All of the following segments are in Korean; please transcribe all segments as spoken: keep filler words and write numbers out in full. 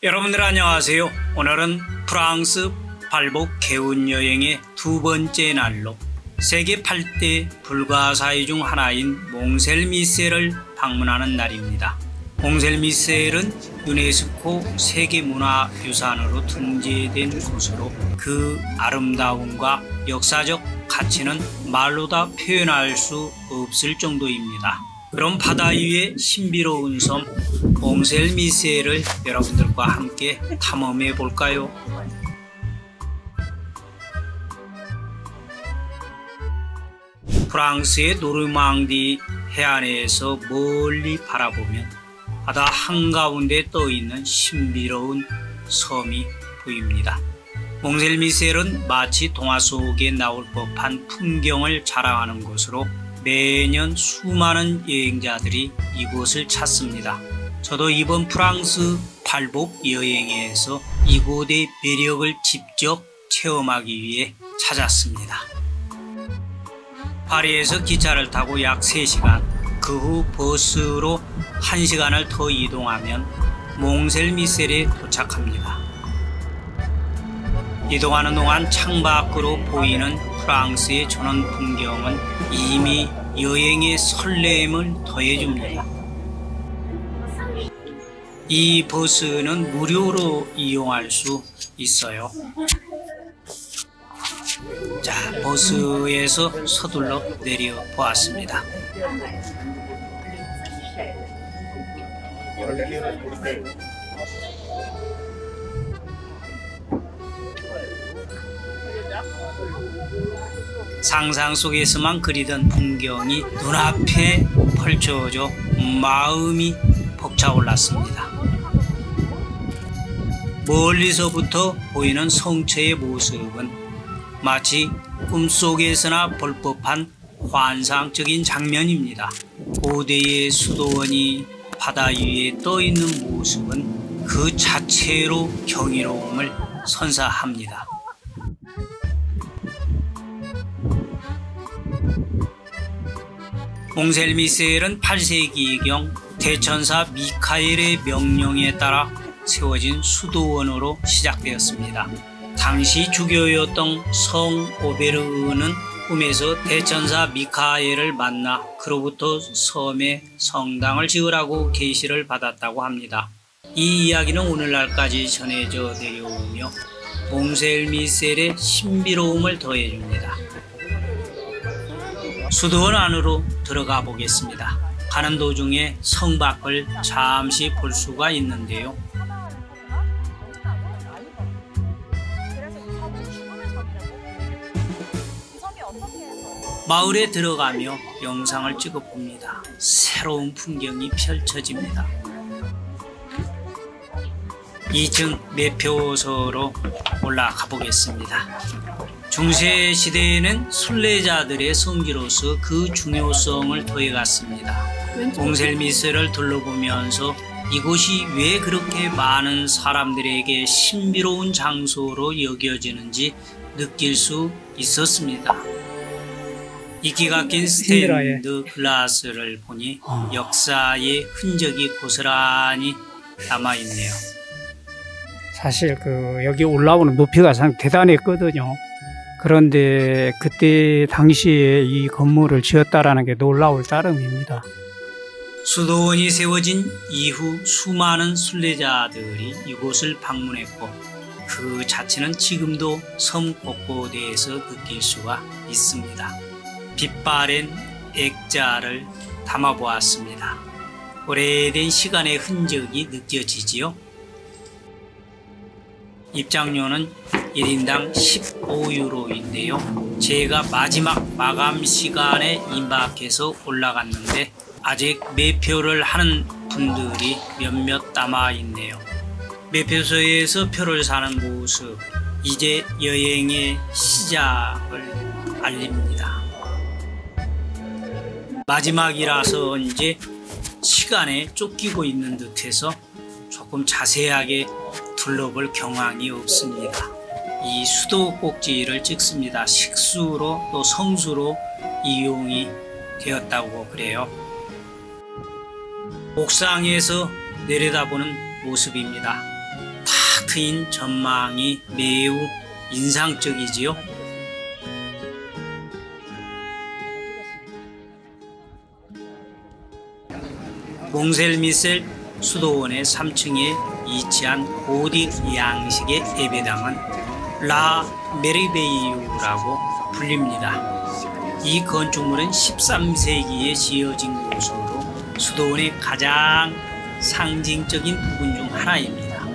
여러분들 안녕하세요. 오늘은 프랑스 발복 개운 여행의 두 번째 날로 세계 팔 대 불가사의 중 하나인 몽셀미셀을 방문하는 날입니다. 몽셀미셀은 유네스코 세계문화유산으로 등재된 곳으로 그 아름다움과 역사적 가치는 말로 다 표현할 수 없을 정도입니다. 그럼 바다 위의 신비로운 섬 몽셀미셀을 여러분들과 함께 탐험해 볼까요? 프랑스의 노르망디 해안에서 멀리 바라보면 바다 한가운데 떠있는 신비로운 섬이 보입니다. 몽셀미셀은 마치 동화 속에 나올 법한 풍경을 자랑하는 곳으로 매년 수많은 여행자들이 이곳을 찾습니다. 저도 이번 프랑스 발복 여행에서 이곳의 매력을 직접 체험하기 위해 찾았습니다. 파리에서 기차를 타고 약 세 시간, 그 후 버스로 한 시간을 더 이동하면 몽셀미셀에 도착합니다. 이동하는 동안 창밖으로 보이는 프랑스의 전원 풍경은 이미 여행의 설렘을 더해줍니다. 이 버스는 무료로 이용할 수 있어요. 자, 버스에서 서둘러 내려 보았습니다. 상상 속에서만 그리던 풍경이 눈앞에 펼쳐져 마음이 벅차올랐습니다. 멀리서부터 보이는 성처의 모습은 마치 꿈속에서나 볼 법한 환상적인 장면입니다. 고대의 수도원이 바다 위에 떠있는 모습은 그 자체로 경이로움을 선사합니다. 몽셀미셀은 팔 세기경 대천사 미카엘의 명령에 따라 세워진 수도원으로 시작되었습니다. 당시 주교였던 성 오베르는 꿈에서 대천사 미카엘을 만나 그로부터 섬에 성당을 지으라고 계시를 받았다고 합니다. 이 이야기는 오늘날까지 전해져 내려오며 몽셀미셀의 신비로움을 더해줍니다. 수도원 안으로 들어가 보겠습니다. 가는 도중에 성 밖을 잠시 볼 수가 있는데요. 마을에 들어가며 영상을 찍어봅니다. 새로운 풍경이 펼쳐집니다. 이 층 매표소로 올라가 보겠습니다. 중세시대에는 순례자들의 성지로서 그 중요성을 더해갔습니다. 몽셀미셀을 둘러보면서 이곳이 왜 그렇게 많은 사람들에게 신비로운 장소로 여겨지는지 느낄 수 있었습니다. 이끼가 낀 스테인드 글라스를 보니 역사의 흔적이 고스란히 남아있네요. 사실 그 여기 올라오는 높이가 상 대단했거든요. 그런데 그때 당시에 이 건물을 지었다라는 게 놀라울 따름입니다. 수도원이 세워진 이후 수많은 순례자들이 이곳을 방문했고 그 자체는 지금도 섬 곳곳에서 느낄 수가 있습니다. 빛바랜 액자를 담아보았습니다. 오래된 시간의 흔적이 느껴지지요. 입장료는 일 인당 십오 유로인데요. 제가 마지막 마감 시간에 임박해서 올라갔는데 아직 매표를 하는 분들이 몇몇 남아있네요. 매표소에서 표를 사는 모습, 이제 여행의 시작을 알립니다. 마지막이라서인지 시간에 쫓기고 있는 듯해서 조금 자세하게 둘러볼 경황이 없습니다. 이 수도 꼭지를 찍습니다. 식수로 또 성수로 이용이 되었다고 그래요. 옥상에서 내려다보는 모습입니다. 트인 전망이 매우 인상적이지요. 몽셀미셀 수도원의 삼 층에 위치한 고딕 양식의 예배당은 라 메르베이유라고 불립니다. 이 건축물은 십삼 세기에 지어진 곳으로 수도원의 가장 상징적인 부분 중 하나입니다.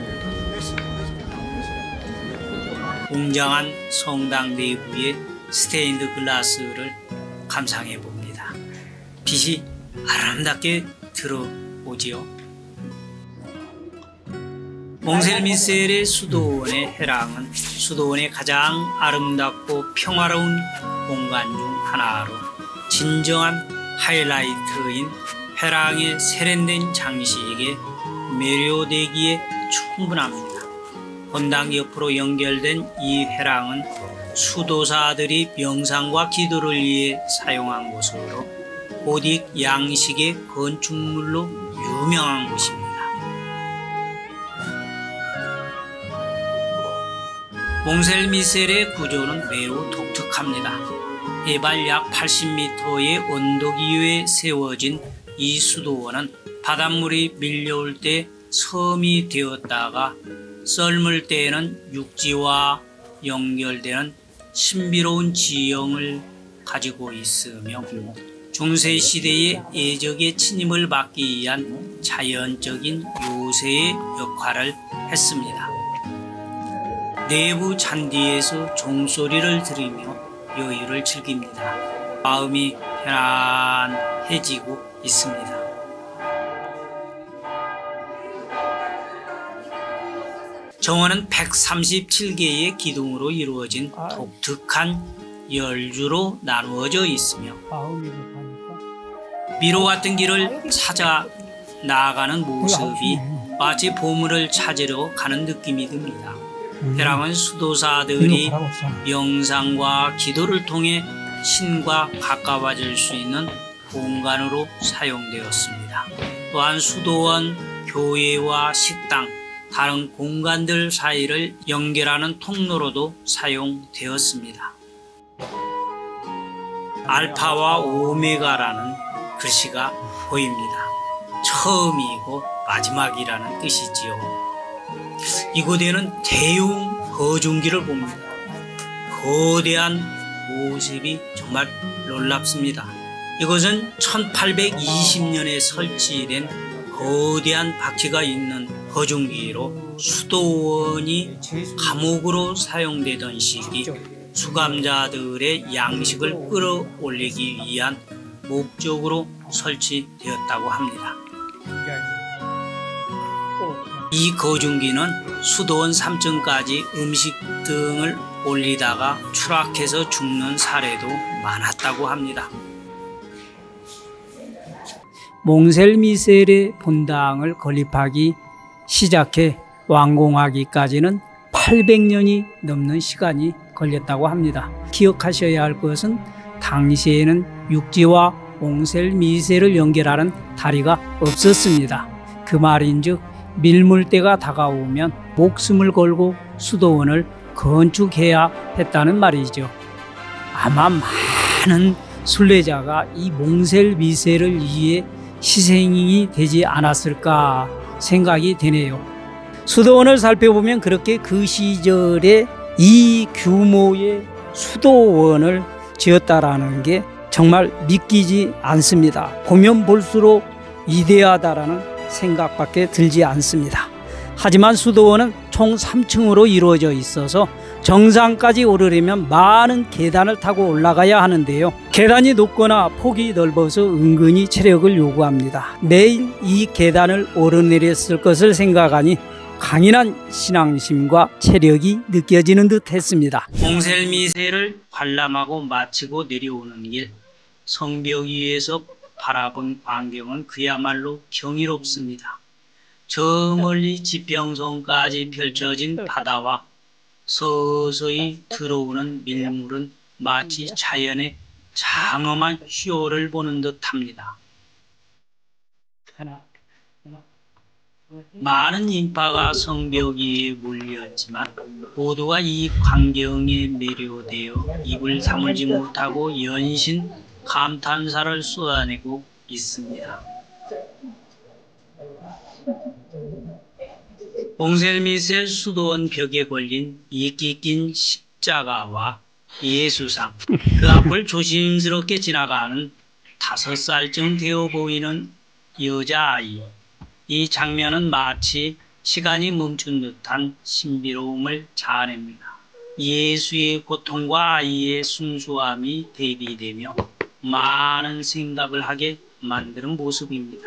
웅장한 성당 내부의 스테인드 글라스를 감상해 봅니다. 빛이 아름답게 들어오지요. 몽셀미셀의 수도원의 해랑은 수도원의 가장 아름답고 평화로운 공간 중 하나로 진정한 하이라이트인 해랑의 세련된 장식에 매료되기에 충분합니다. 본당 옆으로 연결된 이 해랑은 수도사들이 명상과 기도를 위해 사용한 곳으로 고딕 양식의 건축물로 유명한 곳입니다. 몽셀미셀의 구조는 매우 독특합니다. 해발 약 팔십 미터의 언덕 위에 세워진 이 수도원은 바닷물이 밀려올 때 섬이 되었다가 썰물 때에는 육지와 연결되는 신비로운 지형을 가지고 있으며 중세시대의 예적의 침입을 막기 위한 자연적인 요새의 역할을 했습니다. 내부 잔디에서 종소리를 들으며 여유를 즐깁니다. 마음이 편안해지고 있습니다. 정원은 백삼십칠 개의 기둥으로 이루어진 독특한 열주로 나누어져 있으며 미로 같은 길을 찾아 나아가는 모습이 마치 보물을 찾으러 가는 느낌이 듭니다. 해랑은 수도사들이 명상과 기도를 통해 신과 가까워질 수 있는 공간으로 사용되었습니다. 또한 수도원, 교회와 식당, 다른 공간들 사이를 연결하는 통로로도 사용되었습니다. 알파와 오메가라는 글씨가 보입니다. 처음이고 마지막이라는 뜻이지요. 이곳에는 대형 거중기를 봅니다. 거대한 모습이 정말 놀랍습니다. 이것은 천팔백이십 년에 설치된 거대한 바퀴가 있는 거중기로 수도원이 감옥으로 사용되던 시기 수감자들의 양식을 끌어올리기 위한 목적으로 설치되었다고 합니다. 이 거중기는 수도원 삼 층까지 음식 등을 올리다가 추락해서 죽는 사례도 많았다고 합니다. 몽셀미셀의 본당을 건립하기 시작해 완공하기까지는 팔백 년이 넘는 시간이 걸렸다고 합니다. 기억하셔야 할 것은 당시에는 육지와 몽셀미셀을 연결하는 다리가 없었습니다. 그 말인즉 밀물대가 다가오면 목숨을 걸고 수도원을 건축해야 했다는 말이죠. 아마 많은 순례자가 이 몽셀미셀을 위해 희생이 되지 않았을까 생각이 되네요. 수도원을 살펴보면 그렇게 그 시절에 이 규모의 수도원을 지었다라는 게 정말 믿기지 않습니다. 보면 볼수록 위대하다라는 생각밖에 들지 않습니다. 하지만 수도원은 총 삼 층으로 이루어져 있어서 정상까지 오르려면 많은 계단을 타고 올라가야 하는데요. 계단이 높거나 폭이 넓어서 은근히 체력을 요구합니다. 매일 이 계단을 오르내렸을 것을 생각하니 강인한 신앙심과 체력이 느껴지는 듯 했습니다. 몽셀미셀을 관람하고 마치고 내려오는 길, 성벽 위에서 바라본 광경은 그야말로 경이롭습니다. 저 멀리 지평선까지 펼쳐진 바다와 서서히 들어오는 밀물은 마치 자연의 장엄한 쇼를 보는 듯합니다. 하나, 하나. 많은 인파가 성벽 위에 몰렸지만 모두가 이 광경에 매료되어 입을 다물지 못하고 연신 감탄사를 쏟아내고 있습니다. 몽셀미셀 수도원 벽에 걸린 이끼 낀 십자가와 예수상, 그 앞을 조심스럽게 지나가는 다섯 살쯤 되어 보이는 여자아이. 이 장면은 마치 시간이 멈춘 듯한 신비로움을 자아냅니다. 예수의 고통과 아이의 순수함이 대비되며 많은 생각을 하게 만드는 모습입니다.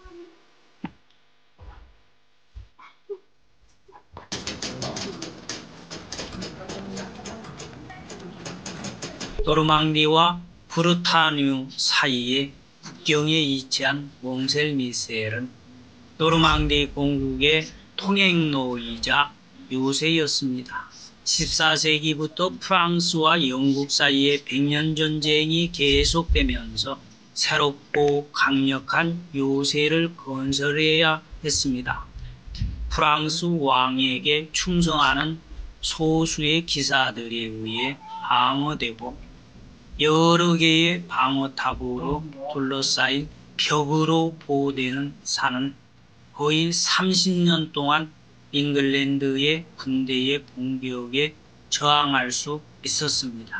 노르망디와 브르타뉴 사이에 국경에 위치한 몽셀미셀은 노르망디 공국의 통행로이자 요새였습니다. 십사 세기부터 프랑스와 영국 사이의 백년 전쟁이 계속되면서 새롭고 강력한 요새를 건설해야 했습니다. 프랑스 왕에게 충성하는 소수의 기사들에 의해 방어되고 여러 개의 방어탑으로 둘러싸인 벽으로 보호되는 산은 거의 삼십 년 동안 잉글랜드의 군대의 공격에 저항할 수 있었습니다.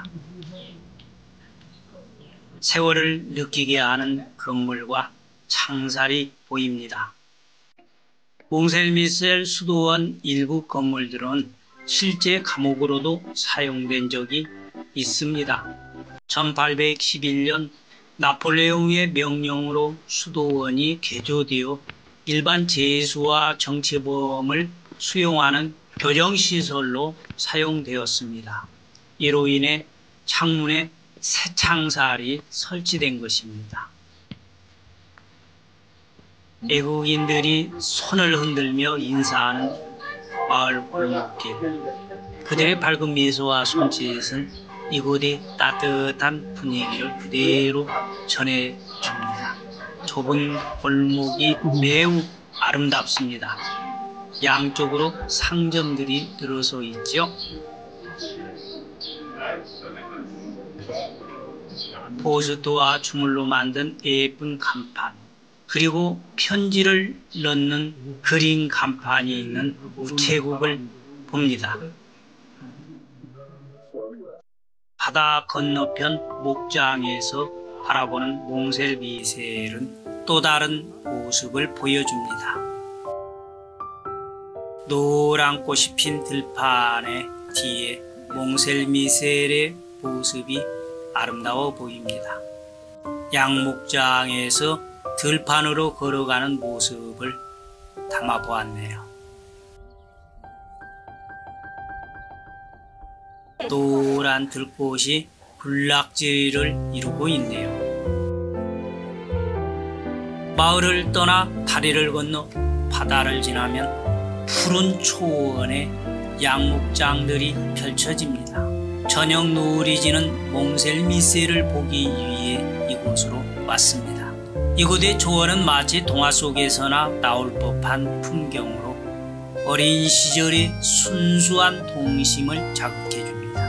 세월을 느끼게 하는 건물과 창살이 보입니다. 몽셀미셀 수도원 일부 건물들은 실제 감옥으로도 사용된 적이 있습니다. 천팔백십일 년 나폴레옹의 명령으로 수도원이 개조되어 일반 죄수와 정치범을 수용하는 교정시설로 사용되었습니다. 이로 인해 창문에 새 창살이 설치된 것입니다. 외국인들이 손을 흔들며 인사하는 마을 골목길. 그들의 밝은 미소와 손짓은 이곳의 따뜻한 분위기를 그대로 전해줍니다. 좁은 골목이 매우 아름답습니다. 양쪽으로 상점들이 늘어서 있죠. 포스트와 주물로 만든 예쁜 간판, 그리고 편지를 넣는 그린 간판이 있는 우체국을 봅니다. 바다 건너편 목장에서 바라보는 몽셀미셀은 또 다른 모습을 보여줍니다. 노란 꽃이 핀 들판의 뒤에 몽셀미셀의 모습이 아름다워 보입니다. 양목장에서 들판으로 걸어가는 모습을 담아보았네요. 노란 들꽃이 군락지를 이루고 있네요. 마을을 떠나 다리를 건너 바다를 지나면 푸른 초원에 양목장들이 펼쳐집니다. 저녁 노을이 지는 몽셀미셀을 보기 위해 이곳으로 왔습니다. 이곳의 초원은 마치 동화 속에서나 나올 법한 풍경으로 어린 시절의 순수한 동심을 자극해줍니다.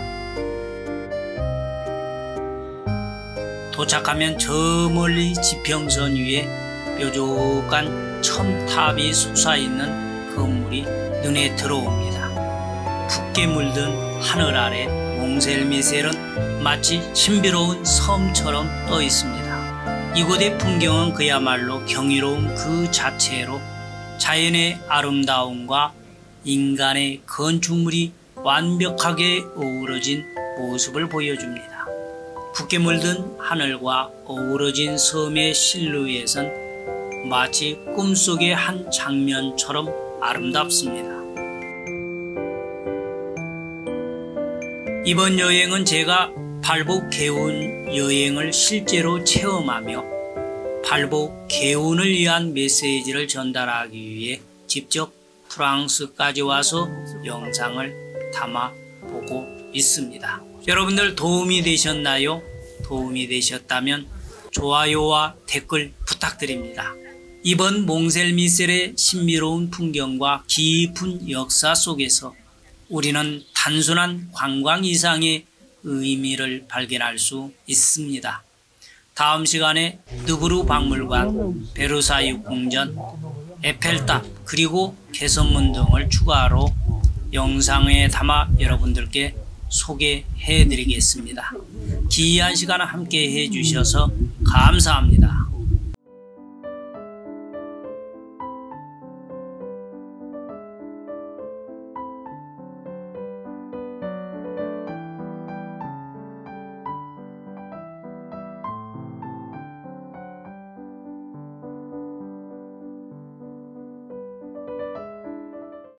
도착하면 저 멀리 지평선 위에 뾰족한 첨탑이 솟아있는 건물이 눈에 들어옵니다. 붉게 물든 하늘 아래 몽셀미셀은 마치 신비로운 섬처럼 떠 있습니다. 이곳의 풍경은 그야말로 경이로움 그 자체로 자연의 아름다움과 인간의 건축물이 완벽하게 어우러진 모습을 보여줍니다. 붉게 물든 하늘과 어우러진 섬의 실루엣은 마치 꿈속의 한 장면처럼 아름답습니다. 이번 여행은 제가 발복 개운 여행을 실제로 체험하며 발복 개운을 위한 메시지를 전달하기 위해 직접 프랑스까지 와서 영상을 담아보고 있습니다. 여러분들 도움이 되셨나요? 도움이 되셨다면 좋아요와 댓글 부탁드립니다. 이번 몽셀미셀의 신비로운 풍경과 깊은 역사 속에서 우리는 단순한 관광 이상의 의미를 발견할 수 있습니다. 다음 시간에 느브르 박물관, 베르사유 궁전, 에펠탑 그리고 개선문 등을 추가로 영상에 담아 여러분들께 소개해 드리겠습니다. 귀한 시간 함께 해 주셔서 감사합니다.